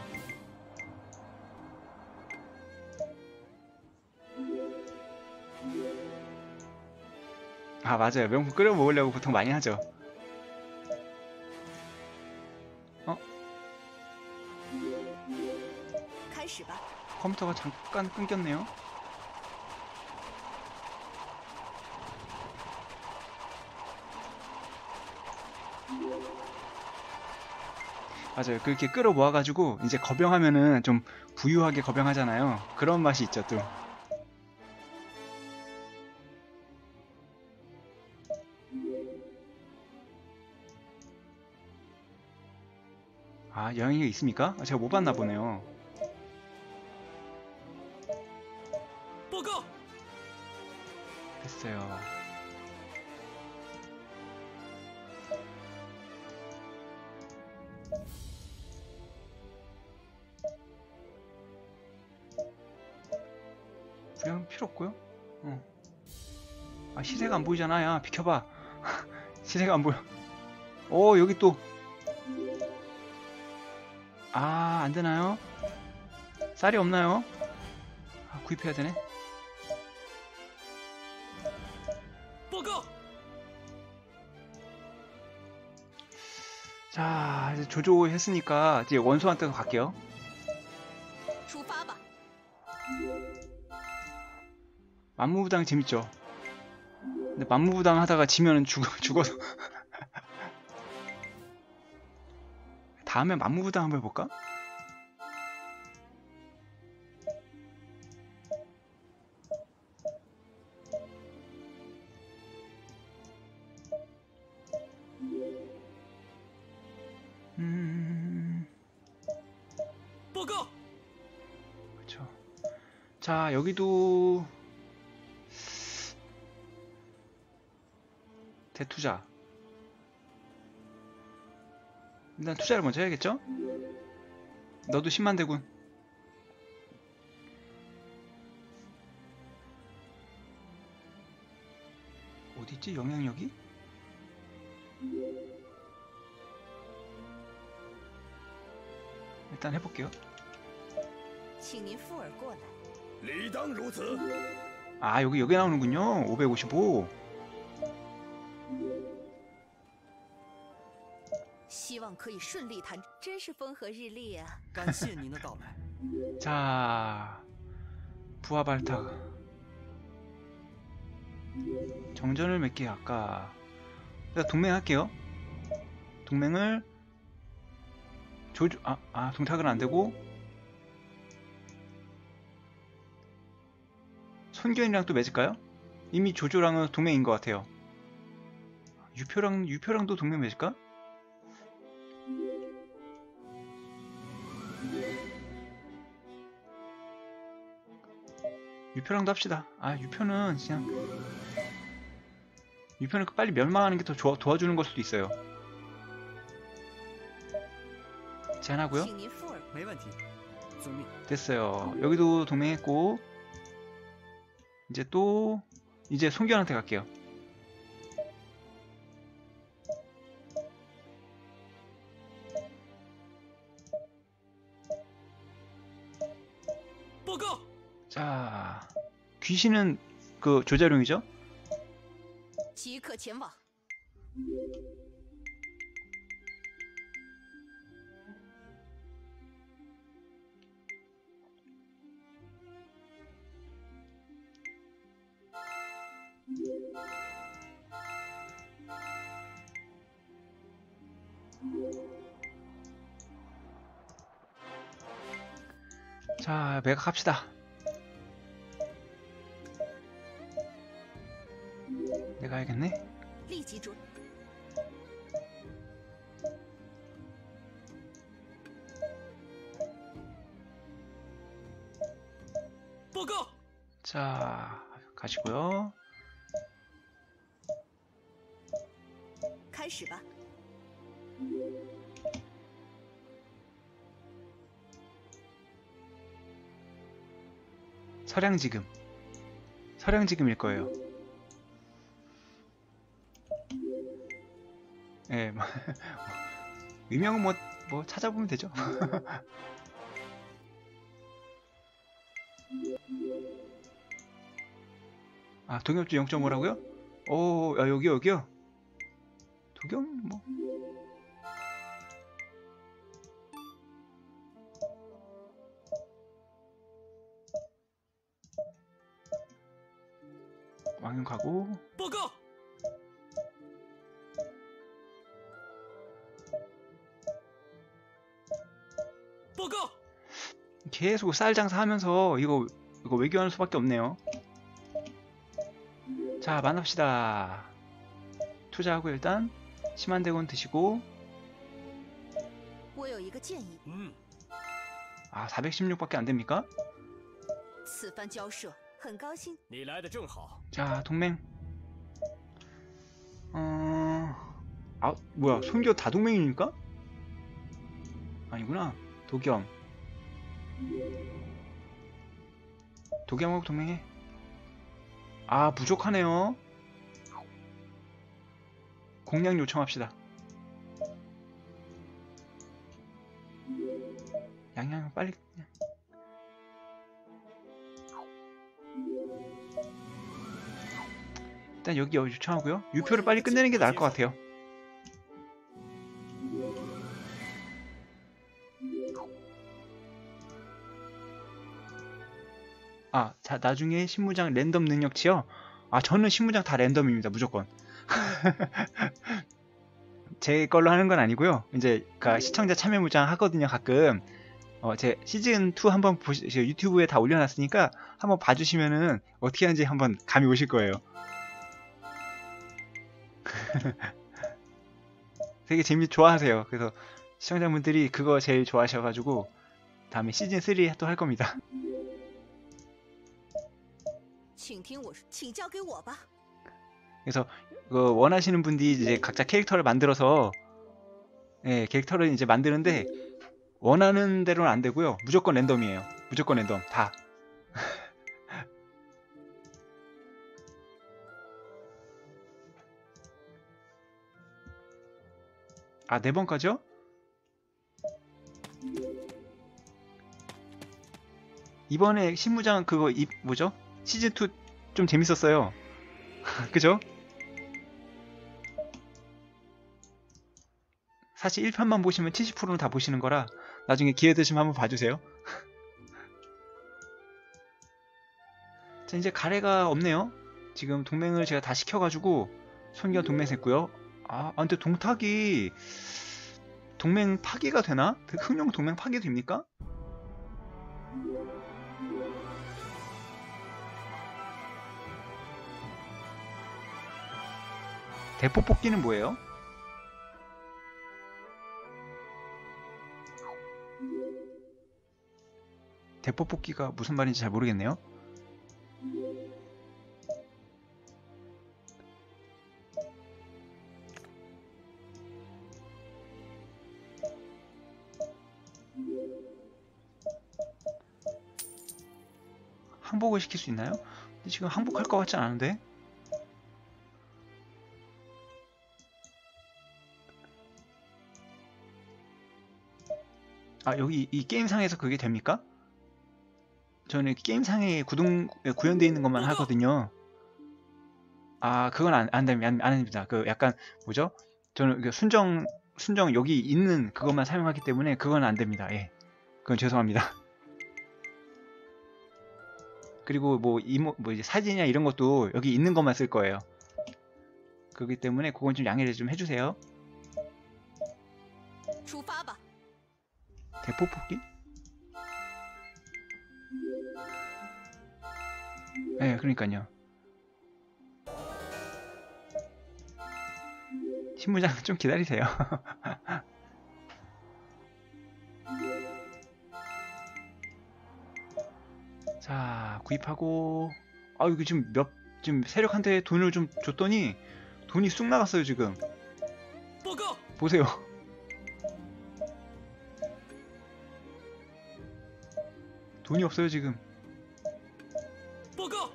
아, 맞아요. 명품 끓여 먹으려고 보통 많이 하죠. 어? 开始吧。 컴퓨터가 잠깐 끊겼네요. 맞아요. 그렇게 끌어 모아가지고 이제 거병하면은 좀 부유하게 거병하잖아요. 그런 맛이 있죠, 또. 아, 영향이 있습니까? 아, 제가 못 봤나 보네요. 报告， 됐어요. 부양 필요 없고요. 아, 시세가 안 보이잖아. 야, 비켜봐. 시세가 안 보여. 오, 여기 또. 아, 안 되나요? 쌀이 없나요? 아, 구입해야 되네. 报告， 자, 이제 조조했으니까 이제 원소한테 갈게요. 出发吧。 만무부당 재밌죠? 근데 만무부당 하다가 지면은 죽어서. 다음에 만무부당 한번 해볼까? 报告， 그렇죠. 자, 여기도 대투자. 일단 투자를 먼저 해야겠죠? 너도 10만 대군. 어디있지? 영향력이? 일단 해볼게요. 请您附耳过来。 理当如此。 아, 여기 나오는군요. 555. 希望可以顺利谈，真是风和日丽啊！ 感谢您的到来。 자, 부하발타. 정전을 맺게 아까. 일단 동맹할게요. 동맹을 동탁은 안 되고 손견이랑 또 맺을까요? 이미 조조랑은 동맹인 것 같아요. 유표랑도 동맹 맺을까? 유표랑도 합시다. 아, 유표는 빨리 멸망하는 게 더 도와주는 걸 수도 있어요. 제안하고요. 请您附耳。 没问题，遵命。 됐어요. 여기도 동맹했고 이제 송견한테 갈게요. 자, 귀신은 그 조자룡이죠? 即刻前往。 자, 매각합시다. 내가 해야겠네. 立即着。 报告， 자, 가시고요. 开始吧。 서량지금일 거예요. 예, 의명은 뭐 뭐 찾아보면 되죠. 아, 동엽주 0.5라고요? 오, 야, 여기요. 도겸 뭐 왕윤 가고 报告， 报告， 계속 쌀 장사하면서 이거 외교하는 수밖에 없네요. 자, 만납시다. 투자하고 일단 10만 대원 드시고 我有一个建议， 嗯， 아, 416밖에 안 됩니까? 此番交涉很高兴。 你来的正好。 자, 동맹. 아, 뭐야? 손교 다 동맹입니까? 아니구나. 도겸. 도겸하고 동맹해. 아, 부족하네요. 공략 요청합시다. 양양 빨리. 일단 여기 요청하고요. 유표를 빨리 끝내는 게 나을 것 같아요. 아, 자, 나중에 신무장 랜덤 능력치요. 아, 저는 신무장 다 랜덤입니다. 무조건. 제 걸로 하는 건 아니고요. 이제 시청자 참여 무장 하거든요. 가끔. 제 시즌 2 한번 유튜브에 다 올려놨으니까 한번 봐주시면은 어떻게 하는지 한번 감이 오실 거예요. 되게 좋아하세요. 그래서 시청자분들이 그거 제일 좋아하셔가지고 다음에 시즌 3 또 할 겁니다. 请听我说，请交给我吧。 그래서 원하시는 분들이 이제 각자 캐릭터를 만들어서 예, 캐릭터를 이제 만드는데 원하는 대로는 안 되고요. 무조건 랜덤이에요. 무조건 랜덤 다. 아, 4번까지요? 이번에 신무장 그거 뭐죠? 시즌2 좀 재밌었어요. 그죠? 사실 1편만 보시면 70%는 다 보시는 거라 나중에 기회 되시면 한번 봐주세요. 자, 이제 가래가 없네요. 지금 동맹을 제가 다 시켜가지고 손기와 동맹했고요. 아, 근데 동탁이 동맹 파기가 되나? 흥룡 동맹 파기 됩니까? 대포 뽑기는 뭐예요? 대포 뽑기가 무슨 말인지 잘 모르겠네요. 항복을 시킬 수 있나요? 근데 지금 항복할 것 같지 않은데? 아, 여기 이 게임상에서 그게 됩니까? 저는 게임상에 구현되어 있는 것만 하거든요. 아, 그건 안 됩니다. 그 약간 뭐죠? 저는 순정 여기 있는 그것만 사용하기 때문에 그건 안 됩니다. 예. 그건 죄송합니다. 그리고 뭐 이제 사진이나 이런 것도 여기 있는 것만 쓸 거예요. 그렇기 때문에 그건 좀 양해를 좀 해주세요. 出发吧。 대포 뽑기? 네, 그러니까요. 신무장 좀 기다리세요. 자, 구입하고. 아, 이거 지금 세력한테 돈을 좀 줬더니 돈이 쑥 나갔어요, 지금. 报告， 보세요. 돈이 없어요, 지금. 报告，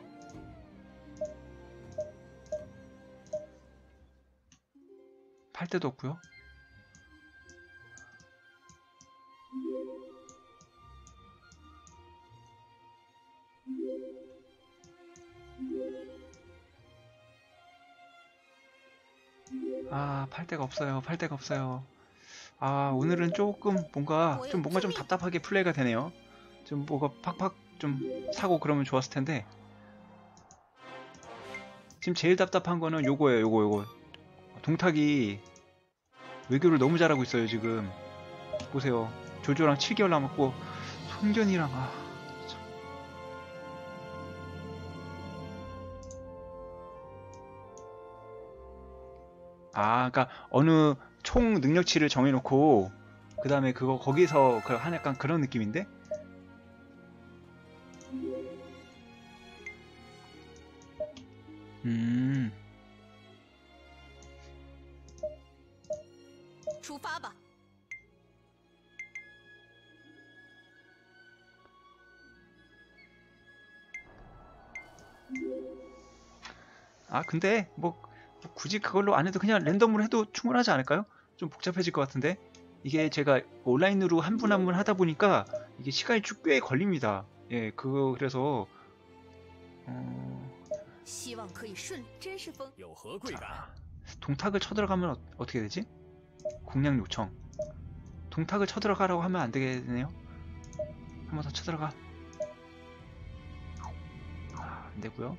팔 데도 없고요. 아, 팔 데가 없어요. 팔 데가 없어요. 아, 오늘은 조금 뭔가 좀 답답하게 플레이가 되네요. 좀 뭐가 팍팍 좀 사고 그러면 좋았을 텐데. 지금 제일 답답한 거는 요거예요. 요거. 동탁이 외교를 너무 잘하고 있어요, 지금. 보세요. 조조랑 7개월 남았고 손견이랑 참. 그러니까 어느 총 능력치를 정해놓고 그 다음에 그거 거기서 한 약간 그런 느낌인데? 음. 出发吧！ 근데 뭐 굳이 그걸로 안 해도 그냥 랜덤으로 해도 충분하지 않을까요? 좀 복잡해질 것 같은데 이게 제가 온라인으로 한 분 한 분 하다 보니까 이게 시간이 꽤 걸립니다. 예, 그래서 希望可以顺，真是风。 有何贵干？ 동탁을 쳐들어가면 어떻게 되지? 공략 요청. 동탁을 쳐들어가라고 하면 안 되겠네요. 한 번 더 쳐들어가. 안 되고요.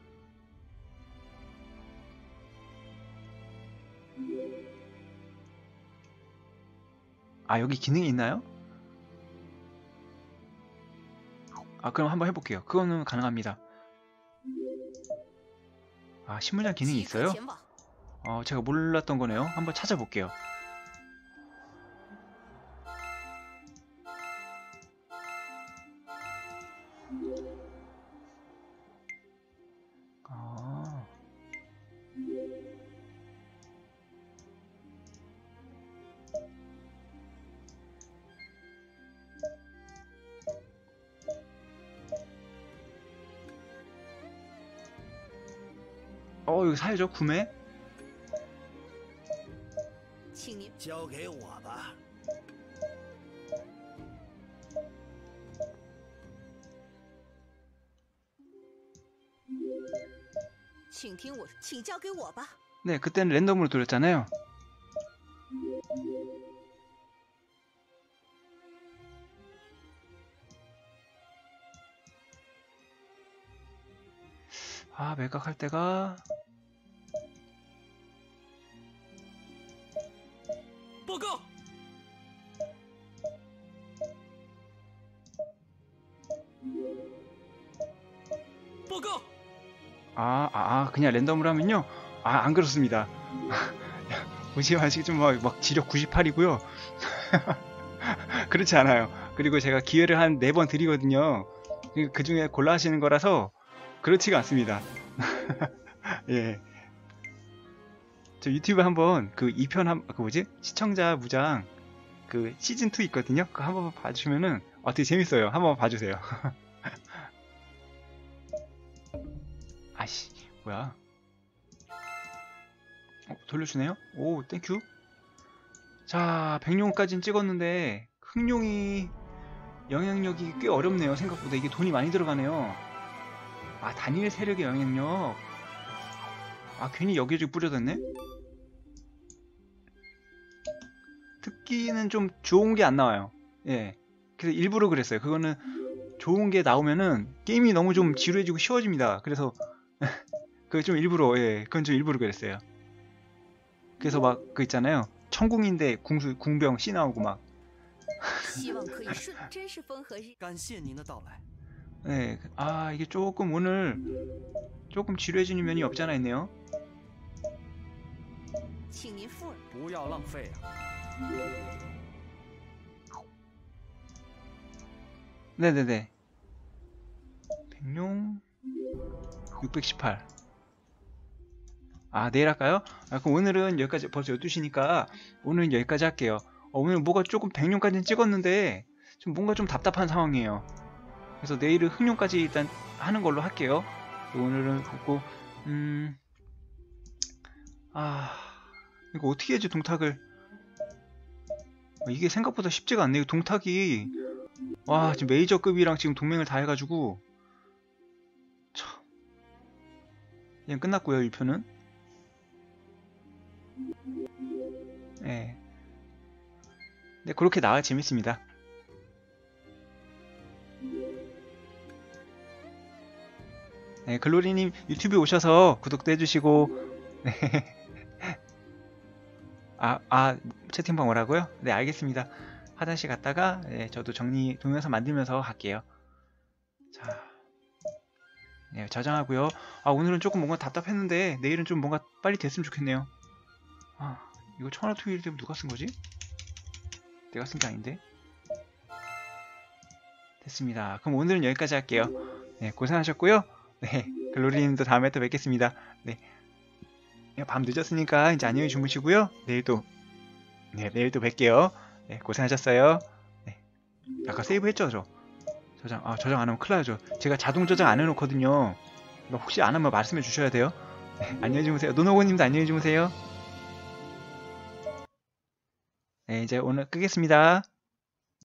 여기 기능이 있나요? 그럼 한번 해볼게요. 그거는 가능합니다. 신문장 기능이 即刻 있어요? 前往。 제가 몰랐던 거네요. 한번 찾아볼게요. 이거 사야죠. 구매. 请您交给我吧。 请听我，请交给我吧。 네, 그때는 랜덤으로 돌렸잖아요. 매각할 때가 报告！ 报告！ 그냥 랜덤으로 하면요. 안 그렇습니다. 보시면 아직 좀 막 지력 98이고요. 그렇지 않아요. 그리고 제가 기회를 한 4번 드리거든요. 그 중에 골라 하시는 거라서 그렇지가 않습니다. 예. 저 유튜브 한번 그 2편 그 뭐지? 시청자 무장 그 시즌2 있거든요. 그거 한번 봐주시면은 되게 재밌어요. 한번 봐주세요. 아씨, 뭐야? 돌려주네요? 오, 땡큐. 자, 백룡까진 찍었는데 흑룡이 영향력이 꽤 어렵네요. 생각보다 이게 돈이 많이 들어가네요. 단일 세력의 영향력. 괜히 여기저기 뿌려졌네. 특기는 좀 좋은 게 안 나와요. 예. 그래서 일부러 그랬어요. 그거는 좋은 게 나오면은 게임이 너무 좀 지루해지고 쉬워집니다. 그래서 그거 좀 일부러, 예, 그건 좀 일부러 그랬어요. 그래서 막 그 있잖아요. 천궁인데 궁병 씨 나오고 막. 希望可以顺，真是风和日。 感谢您的到来。 네, 이게 조금 오늘 조금 지루해지는 면이 없지 않아 있네요. 请您附耳。 不要浪费啊！ 네네네. 백룡 618. 내일 할까요? 그럼 오늘은 여기까지. 벌써 12시니까 오늘은 여기까지 할게요. 오늘 뭐가 조금 백룡까지는 찍었는데 좀 뭔가 좀 답답한 상황이에요. 그래서 내일은 흑룡까지 일단 하는 걸로 할게요. 오늘은 그렇고 이거 어떻게 해야지 동탁을. 이게 생각보다 쉽지가 않네요. 동탁이 지금 메이저급이랑 지금 동맹을 다 해가지고 참. 그냥 끝났고요. 1편은. 네. 네, 그렇게 나와 재밌습니다. 네, 글로리님 유튜브에 오셔서 구독도 해주시고. 네. 채팅방 오라고요? 네, 알겠습니다. 화장실 갔다가 네, 저도 정리 동영상 만들면서 갈게요. 자, 네, 저장하고요. 오늘은 조금 뭔가 답답했는데 내일은 좀 뭔가 빨리 됐으면 좋겠네요. 이거 천하투일 때문에 누가 쓴 거지? 내가 쓴 게 아닌데. 됐습니다. 그럼 오늘은 여기까지 할게요. 네, 고생하셨고요. 네, 글로리님도 다음에 또 뵙겠습니다. 네, 밤 늦었으니까 이제 안녕히 주무시고요. 내일도 뵐게요. 네, 고생하셨어요. 네, 아까 세이브 했죠, 저? 저장 안 하면 큰일 나죠. 제가 자동 저장 안 해놓거든요. 이거 혹시 안 하면 말씀해 주셔야 돼요. 네, 안녕히 주무세요. 노노고님도 안녕히 주무세요. 네, 이제 오늘 끄겠습니다.